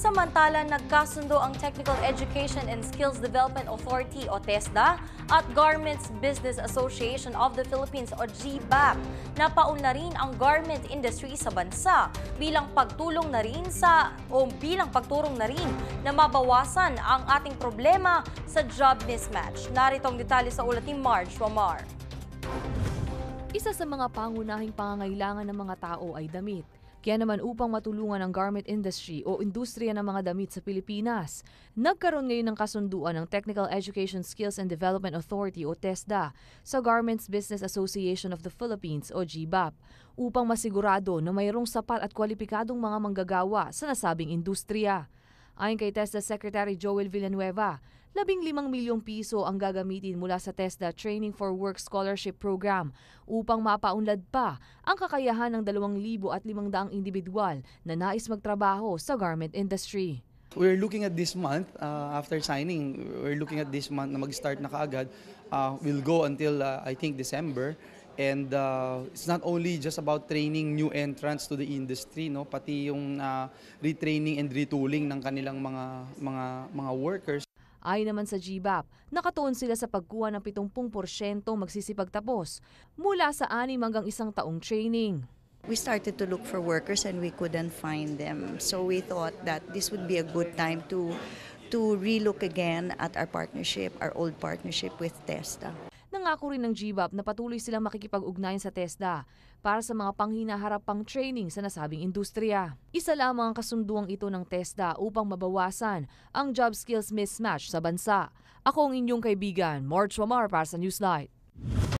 Samantala, nagkasundo ang Technical Education and Skills Development Authority o TESDA at Garments Business Association of the Philippines o GBAP na paunlarin ang garment industry sa bansa bilang pagturong na rin na mabawasan ang ating problema sa job mismatch. Narito ang detalye sa ulat ni Marge Wamar. Isa sa mga pangunahing pangangailangan ng mga tao ay damit. Kaya naman upang matulungan ang garment industry o industriya ng mga damit sa Pilipinas, nagkaroon ngayon ng kasunduan ng Technical Education Skills and Development Authority o TESDA sa Garments Business Association of the Philippines o GBAP upang masigurado na mayroong sapat at kwalipikadong mga manggagawa sa nasabing industriya. Ayon kay TESDA Secretary Joel Villanueva, 15 milyong piso ang gagamitin mula sa TESDA Training for Work Scholarship Program upang mapaunlad pa ang kakayahan ng 2,500 individual na nais magtrabaho sa garment industry. We're looking at this month, after signing, we're looking at this month na mag-start na kaagad. We'll go until, I think, December. And it's not only just about training new entrants to the industry, no, pati yung retraining and retooling ng kanilang mga workers. Ayon naman sa GBAP, nakatuon sila sa pagkuha ng 70% magsisipagtapos mula sa 6 hanggang 1 taong training. We started to look for workers and we couldn't find them. So we thought that this would be a good time to relook again at our old partnership with TESDA. Nangako rin ng GBAP na patuloy silang makikipag-ugnayan sa TESDA para sa mga panghinaharap pang training sa nasabing industriya. Isa lamang ang kasunduang ito ng TESDA upang mabawasan ang job skills mismatch sa bansa. Ako ang inyong kaibigan, Marge Wamar para sa Newsnight.